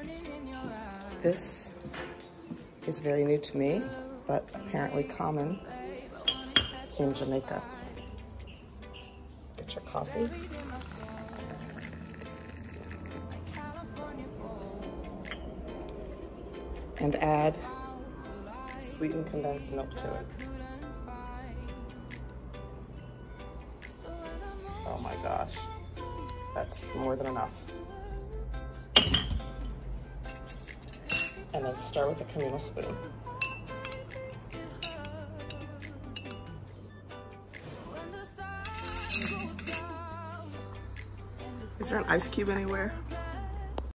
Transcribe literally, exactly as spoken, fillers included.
This is very new to me, but apparently common in Jamaica. Get your coffee. And add sweetened condensed milk to it. Oh my gosh, that's more than enough. And then stir with a communal spoon. Is there an ice cube anywhere?